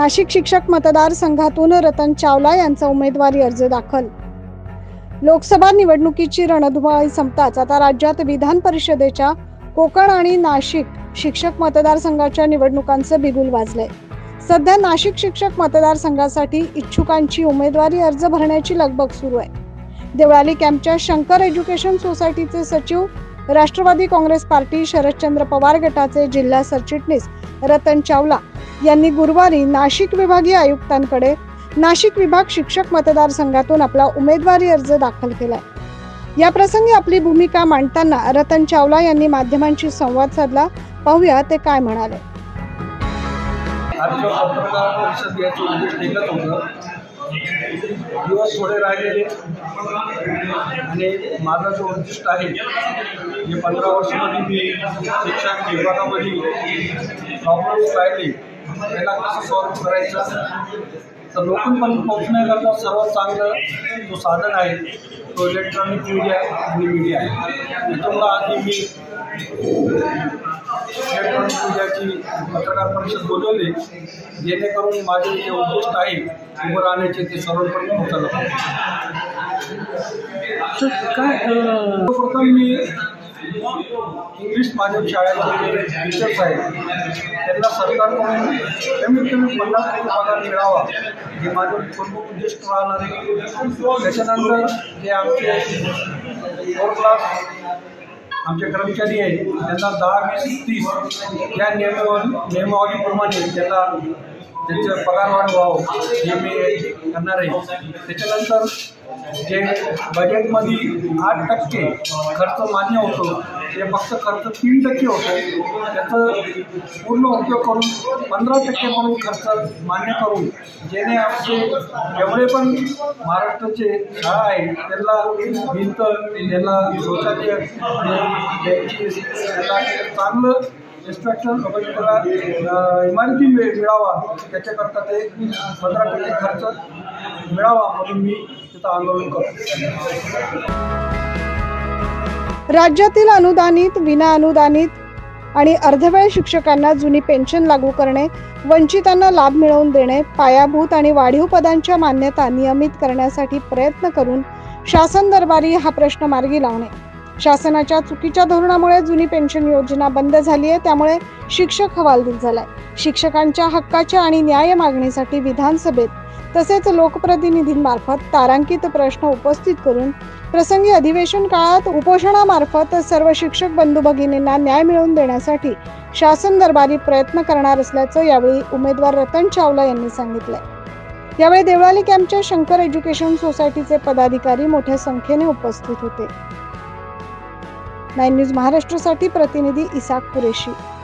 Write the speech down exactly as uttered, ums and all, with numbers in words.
नाशिक शिक्षक मतदारसंघातून रतन चावला यांचा उमेदवारी अर्ज दाखल। लोकसभा निवडणुकीची रणधुमाळी संपताच आता राज्यात विधान परिषदेच्या कोकण आणि नाशिक शिक्षक मतदारसंघाच्या निवडणुकांचं बिगुल वाजलंय। सध्या नाशिक शिक्षक मतदारसंघासाठी इच्छुकांची उमेदवारी अर्ज भरण्याची लगबग सुरू आहे। देवळाली कॅम्पच्या शंकर एज्युकेशन सोसायटीचे सचिव, राष्ट्रवादी काँग्रेस पार्टी शरदचंद्र पवार गटाचे जिल्हा सरचिटणीस रतन चावला यांनी गुरुवारी नाशिक विभागीय आयुक्तांकडे नाशिक विभाग शिक्षक मतदारसंघातून आपला उमेदवारी अर्ज दाखल केलाय। या प्रसंगी आपली भूमिका मांडताना रतन चावला यांनी माध्यमांशी संवाद साधला। पाहूया ते काय म्हणाले। दिवस थोडे राहिलेले आणि माझं जो उद्दिष्ट आहे जे पंधरा वर्षामध्ये मी शिक्षण विभागामध्ये प्रॉब्लेम्स राहिले त्याला कसं सॉल्व्ह करायचं, तर लोकांपर्यंत पोहोचण्याकरता सर्वात चांगलं जो साधन आहे तो इलेक्ट्रॉनिक मीडिया आणि मीडिया आहे। त्याच्यामुळं आधी मी इलेक्ट्रॉनिक मीडियाची पत्रकार परिषद बोलवली, जेणेकरून माझे जे उद्दिष्ट आहे उभं राहण्याचे ते सर्वांपर्यंत पोहोचायला पाहिजे। काय सर्वप्रथम मी इंग्लिश माध्यम शाळेचे टीचर्स आहेत त्यांना सरकारकडून कमीत कमी पन्नास टक्के पगार मिळावा हे माझं प्रमुख उद्दिष्ट राहणार आहे। त्याच्यानंतर जे आमचे फोर क्लास आमचे कर्मचारी आहेत त्यांना दहा वीस तीस या नियमावली नियमावलीप्रमाणे त्यांना त्यांचं पगार वाढ व्हावं हे मी करणार आहे। त्याच्यानंतर जे बजेटमध्ये आठ टक्के खर्च मान्य होतो ते फक्त खर्च तीन टक्के होतो, त्याचं पूर्ण उपयोग करून पंधरा टक्के म्हणून खर्च मान्य करून जेणे आमचे जेवढे पण महाराष्ट्राचे शाळा आहेत त्यांना भिंत, त्यांना शौचालय द्यायची, त्यांना चांगलं इन्स्ट्रक्शन त्याला इमारती मिळावा त्याच्याकरता ते पंधरा टक्के खर्च मिळावा म्हणून मी तिथं आंदोलन करतो। राज्यातील अनुदानित, विना अनुदानित आणि अर्धवेळ शिक्षकांना जुनी पेन्शन लागू करणे, वंचितांना लाभ मिळवून देणे, पायाभूत आणि वाढीव पदांच्या मान्यता नियमित करण्यासाठी प्रयत्न करून शासन दरबारी हा प्रश्न मार्गी लावणे। शासनाच्या चुकीच्या धोरणामुळे जुनी पेन्शन योजना बंद झाली आहे, त्यामुळे शिक्षक हवालदिल झालाय। शिक्षकांच्या हक्काच्या आणि न्याय मागणीसाठी विधानसभेत तसेच लोकप्रतिनिधींमार्फत तारांकित प्रश्न उपस्थित करून प्रसंगी अधिवेशन काळात उपोषणामार्फत सर्व शिक्षक बंधू भगिनींना न्याय मिळवून देण्यासाठी शासन दरबारी प्रयत्न करणार असल्याचं यावेळी उमेदवार रतन चावला यांनी सांगितलंय। यावेळी देवळाली कॅम्पच्या शंकर एज्युकेशन सोसायटीचे पदाधिकारी मोठ्या संख्येने उपस्थित होते। नाइन न्यूज महाराष्ट्रासाठी प्रतिनिधी इसाक कुरेशी।